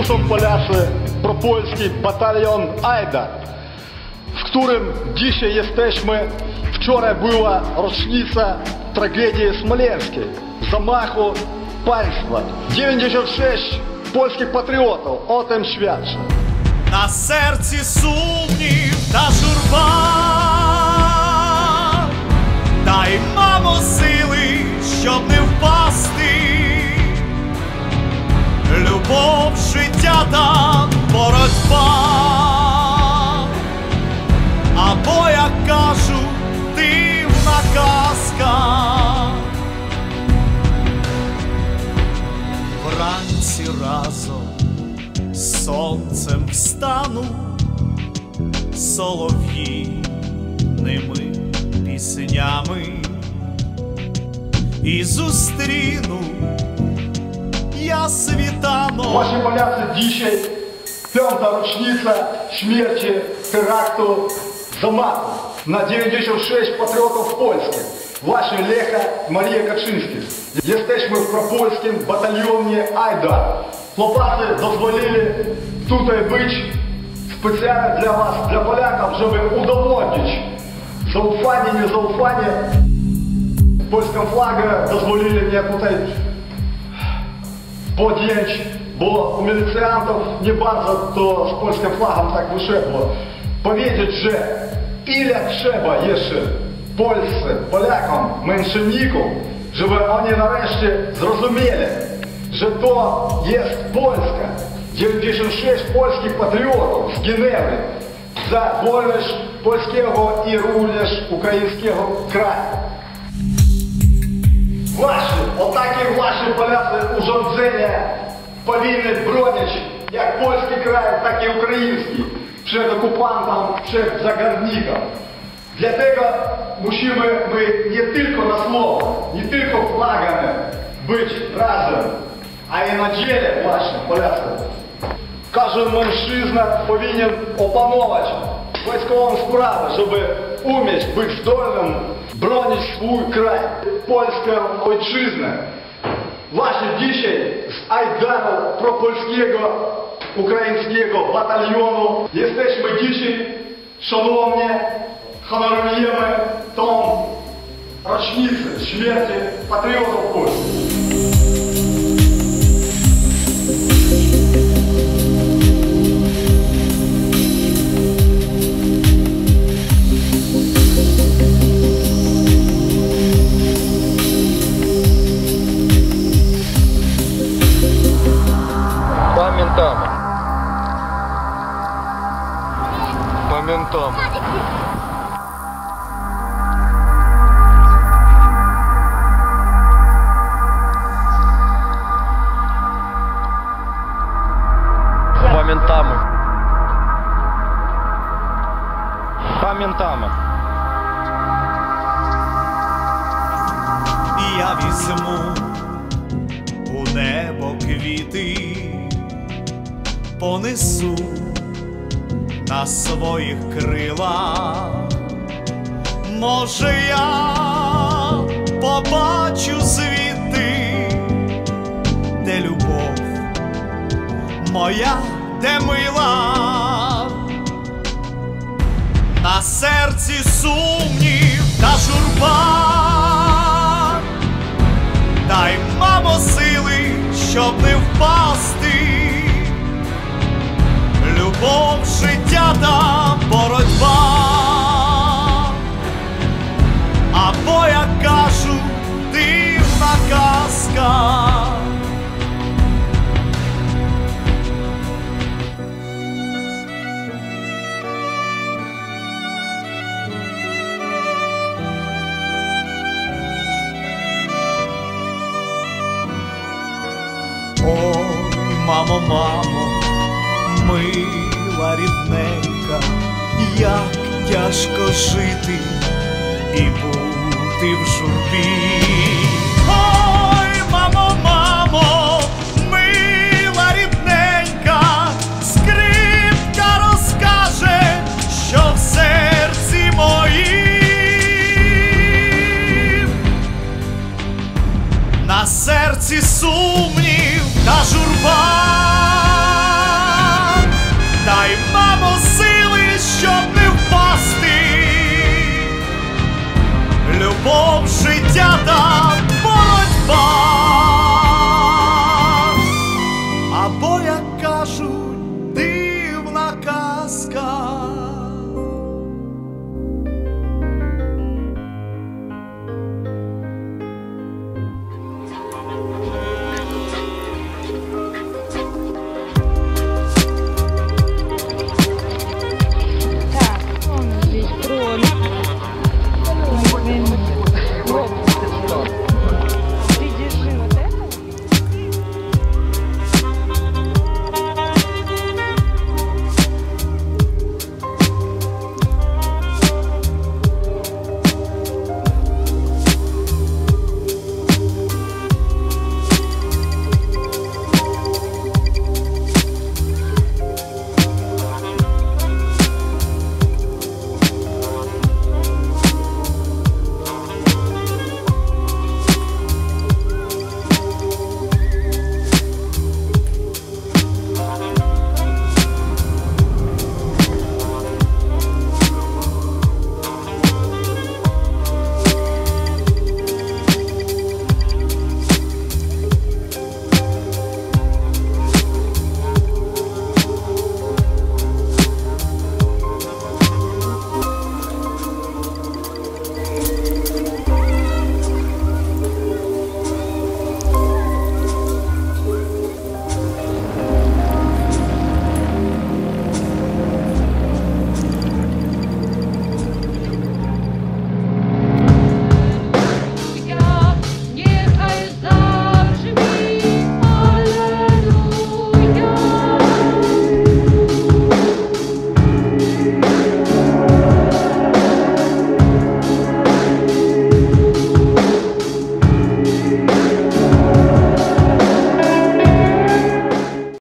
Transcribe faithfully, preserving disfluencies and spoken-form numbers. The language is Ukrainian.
Tu są Polacy, propolski batalion Ajda, w którym dzisiaj jesteśmy. Wczoraj była rocznica tragedii smoleńskiej, zamachu państwa. dziewięćdziesiąt sześć polskich patriotów o tym świadczy. На серці сумнів та журба, дай, мамо, сили, щоб не впасти. Любов, життя та боротьба, або, як кажуть, дивна казка. Вранці разом з сонцем встану, солов'їними піснями, і зустріну я світанок. Ваші поляці, dzisiaj piąta rocznica śmierci terакtu zamachу na dziewięćdziesiąt sześć patriotów polskich. Wasze Lecha, Maria Kaczynskich. Jesteśmy w propolskim batalionie Ajda. Chłopacy dozwolili tutaj być specjalnie dla was, dla Polaków, żeby udowodnić zaufanie, niezaufanie. Polską flagę dozwolili mnie tutaj podjąć, bo u milicjantów nie bardzo to z polskim flagą tak wyszło. Powiedzieć, że ile trzeba jeszcze Polsce, Polakom, męczennikom, żeby oni nareszcie zrozumieli, że to jest Polska. dziewięćdziesiąt sześć polskich patriotów zginęli za wolność polskiego i również ukraińskiego kraju. Wasze, o takie wasze Polacy urządzenia powinny bronić jak polski kraj, tak i ukraiński przed okupantem, przed zagarnikiem. Dlatego musimy my nie tylko na słowo, nie tylko flagami być razem, a i na dziele właśnie, Polacy. Każdy mężczyzna powinien opanować wojskową sprawę, żeby umieć być zdolnym bronić swój kraj, polską ojczyznę. Właśnie dzisiaj z Ajdaru propolskiego, ukraińskiego batalionu jesteśmy dzisiaj, szanowni, honorujemy tą rocznicę śmierci patriotów polskich. Pamiętamy. Pamiętamy. Pamiętamy. Pamiętamy. Я візьму у небо квіти, понесу на своїх крилах. Може, я побачу світи, де любов моя, де мила. На серці сумнів та журба, дай, мамо, сили, щоб не впасти. Любов, життя та боротьба, або, як кажуть, дивна казка. Ой, мамо, мамо, мила рідненька, як тяжко жити і бути в журбі. Ой, мамо, мамо, мила рідненька, скрипка розкаже, що в серці моїм. На серці сумнів та журба, любов, життя та